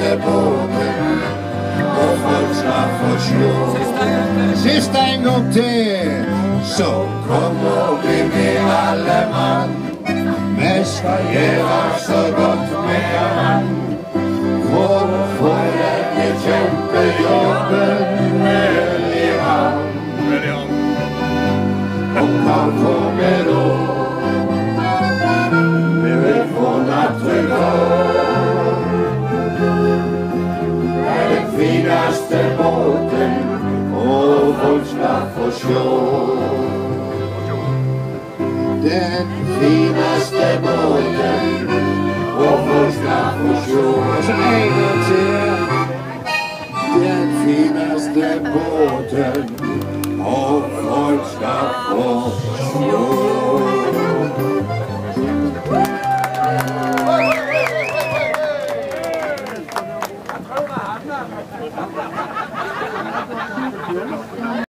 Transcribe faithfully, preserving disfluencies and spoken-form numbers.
fineste båten, hvor folk skal forstå. Sidste en gang til, så kommer vi med alle mand. Vi skal gjøre så godt vi kan, for at vi kjemper jobben med i havn. Og hva får vi da? Vi vil få Nattrutens. Det er den fineste båten, og folk skal få sjå. Den fineste båten, og folk skal få sjå. Og så en gang til. Den fineste båten, og folk skal få sjå.